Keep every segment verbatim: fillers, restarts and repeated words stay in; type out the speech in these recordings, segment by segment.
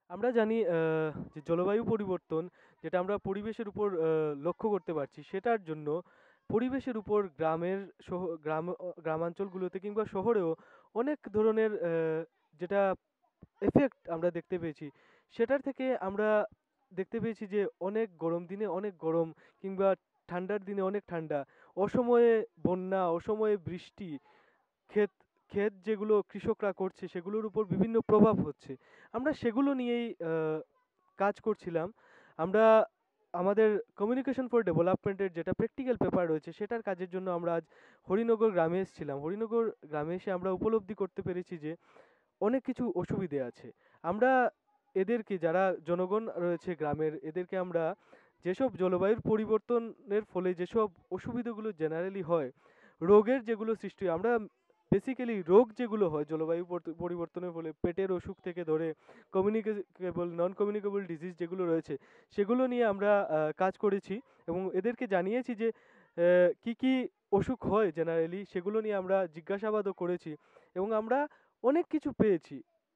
আমরা জানি আহ, যে জলবায়ু পরিবর্তন যেটা আমরা পরিবেশের উপর আহ, লক্ষ্য করতে পারছি সেটার জন্য পরিবেশের উপর গ্রামের শহ গ্রাম অ গ্রামাঞ্চলগুলোতে কিংবা শহরেও অনেক ধরনের আহ, যেটা এফেক্ট আমরা দেখতে পেয়েছি। সেটার থেকে আমরা দেখতে পেয়েছি যে অনেক গরম দিনে অনেক গরম কিংবা ঠান্ডার দিনে অনেক ঠান্ডা, অসময়ে বন্যা, অসময়ে বৃষ্টি, ক্ষেত ক্ষেত যেগুলো কৃষকরা করছে সেগুলোর উপর বিভিন্ন প্রভাব হচ্ছে। আমরা সেগুলো নিয়েই আহ, কাজ করছিলাম। আমরা আমাদের কমিউনিকেশন ফর ডেভেলপমেন্টের যেটা প্র্যাকটিক্যাল পেপার রয়েছে সেটার কাজের জন্য আমরা আজ হরিনগর গ্রামে এসেছিলাম। হরিনগর গ্রামে এসে আমরা উপলব্ধি করতে পেরেছি যে অনেক কিছু অসুবিধে আছে। আমরা এদেরকে, যারা জনগণ রয়েছে গ্রামের, এদেরকে আমরা যেসব জলবায়ুর পরিবর্তনের ফলে যেসব অসুবিধাগুলো জেনারেলি হয়, রোগের যেগুলো সৃষ্টি হয়, আমরা বেসিক্যালি রোগ যেগুলো হয় জলবায়ু পরত- পরিবর্তনের ফলে, পেটের অসুখ থেকে ধরে কমিউনিকেবল নন কমিউনিকেবল ডিজিজ যেগুলো রয়েছে সেগুলো নিয়ে আমরা আহ, কাজ করেছি এবং এদেরকে জানিয়েছি যে আহ, কি কি অসুখ হয় জেনারেলি, সেগুলো নিয়ে আমরা জিজ্ঞাসাবাদও করেছি এবং আমরা অনেক কিছু পেয়েছি।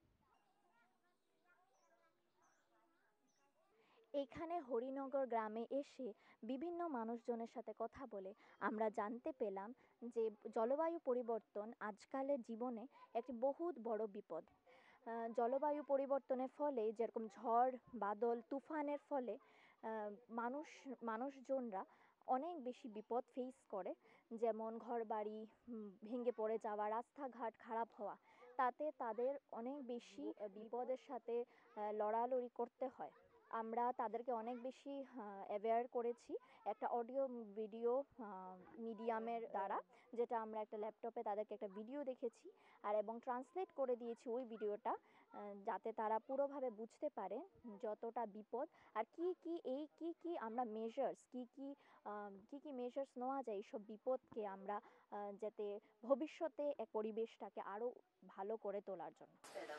এখানে হরিনগর গ্রামে এসে বিভিন্ন মানুষজনের সাথে কথা বলে আমরা জানতে পেলাম যে জলবায়ু পরিবর্তন আজকালের জীবনে একটি বহুত বড় বিপদ। আহ, জলবায়ু পরিবর্তনের ফলে যেরকম ঝড় বাদল তুফানের ফলে আহ, মানুষ মানুষজনরা অনেক বেশি বিপদ ফেস করে, যেমন ঘরবাড়ি উম, ভেঙে পড়ে যাওয়া, রাস্তাঘাট খারাপ হওয়া, তাতে তাদের অনেক বেশি আহ, বিপদের সাথে আহ, লড়ালড়ি করতে হয়। আমরা তাদেরকে অনেক বেশি অ্যাওয়্যার করেছি একটা অডিও ভিডিও মিডিয়ামের দ্বারা, যেটা আমরা একটা ল্যাপটপে তাদেরকে একটা ভিডিও দেখেছি আর এবং ট্রান্সলেট করে দিয়েছি ওই ভিডিওটা, আহ, যাতে তারা পুরোভাবে বুঝতে পারে যতটা বিপদ আর কি কি এই কি কি আমরা মেজার্স কি কি আহ, কি কি মেজার্স নেওয়া যায় এইসব বিপদকে আমরা আহ, যাতে ভবিষ্যতে এক পরিবেশটাকে আরো ভালো করে তোলার জন্য।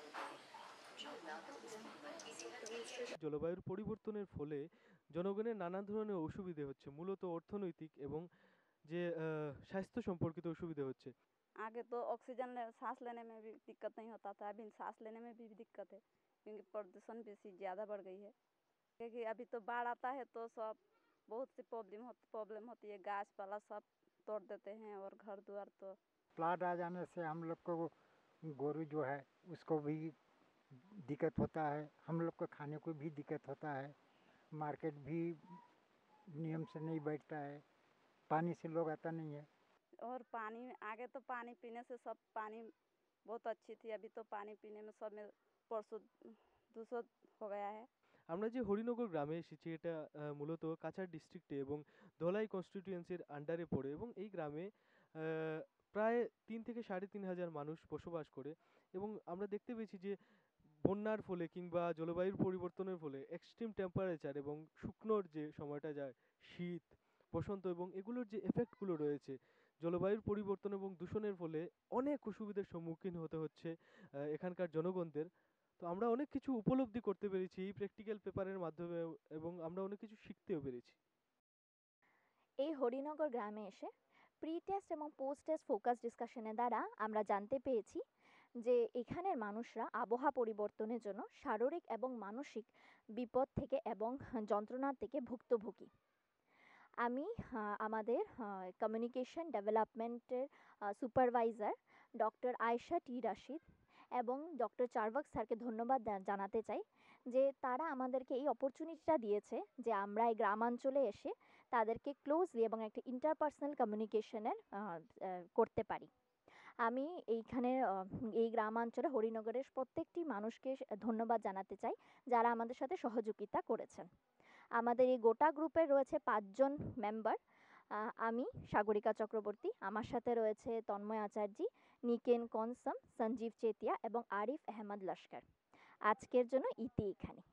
জলবায়ুর পরিবর্তনের ফলে জনগণের নানা ধরনের অসুবিধে হচ্ছে, মূলত অর্থনৈতিক এবং যে আহ, স্বাস্থ্য সম্পর্কিত অসুবিধে হচ্ছে। आगे तो ऑक्सीजन ले, सांस लेने में भी दिक्कत नहीं होता था, अभी सांस लेने में भी दिक्कत है क्योंकि प्रदूषण बेसी ज़्यादा बढ़ गई है। क्योंकि अभी तो बाढ़ आता है तो सब बहुत सी प्रॉब्लम हो प्रॉब्लम होती है, गाछ पाला सब तोड़ देते हैं और घर द्वार तो। फ्लड आ जाने से हम लोग को गोरू जो है उसको भी दिक्कत होता है, हम लोग को खाने को भी दिक्कत होता है, मार्केट भी नियम से नहीं बैठता है, पानी से लोग आता नहीं है। और पानी आगे तो पानी पीने से सब पानी बहुत अच्छी थी, अभी तो पानी पीने में सब में परसों दूषित हो गया है। আমরা যে হরিনগর গ্রামে এসেছি এটা আহ, মূলত কাছাড় ডিস্ট্রিক্টে এবং ধলাই কনস্টিটিউয়েন্সির আন্ডারে পড়ে এবং এই গ্রামে আহ, প্রায় তিন থেকে সাড়ে তিন হাজার মানুষ বসবাস করে এবং আমরা দেখতে পেয়েছি যে বন্যার ফলে কিংবা জলবায়ুর পরিবর্তনের ফলে এক্সট্রিম টেম্পারেচার এবং শুকনোর যে সময়টা যায়, শীত, বসন্ত এবং এগুলোর যে এফেক্টগুলো রয়েছে, জলবায়ুর পরিবর্তন এবং দূষণের ফলে অনেক অসুবিধার সম্মুখীন হতে হচ্ছে আহ, এখানকার জনগণদের। তো আমরা অনেক কিছু উপলব্ধি করতে পেরেছি এই প্র্যাকটিক্যাল পেপারের মাধ্যমে এবং আমরা অনেক কিছু শিখতেও পেরেছি। এই হরিনগর গ্রামে এসে প্রি টেস্ট এবং পোস্ট টেস্ট ফোকাস ডিসকাশনের দ্বারা আমরা জানতে পেরেছি যে এখানের মানুষরা আবহাওয়া পরিবর্তনের জন্য শারীরিক এবং মানসিক বিপদ থেকে এবং যন্ত্রণা থেকে ভুক্তভোগী। আমি আহ, আমাদের কমিউনিকেশন ডেভেলপমেন্টের supervisor doctor Ayesha T Rashid এবং ডক্টর চারওয়াক স্যারকে ধন্যবাদ দা- জানাতে চাই যে তারা আমাদেরকে এই অপরচুনিটিটা দিয়েছে যে আমরা এই গ্রামাঞ্চলে এসে তাদেরকে ক্লোজলি এবং একটা ইন্টারপার্সোনাল কমিউনিকেশনের করতে পারি। আমি এইখানের আহ, এই গ্রামাঞ্চলে হরিনগরের প্রত্যেকটি মানুষকে স- ধন্যবাদ জানাতে চাই যারা আমাদের সাথে সহযোগিতা করেছেন। আমাদের এই গোটা গ্রুপে রয়েছে পাঁচজন মেম্বার। আমি সাগরিকা চক্রবর্তী, আমার সাথে রয়েছে তন্ময় আচার্যি, নিকেন কনসম, সঞ্জীব চেতিয়া এবং আরিফ আহমদ লস্কর। আজকের জন্য ইতি এখানে।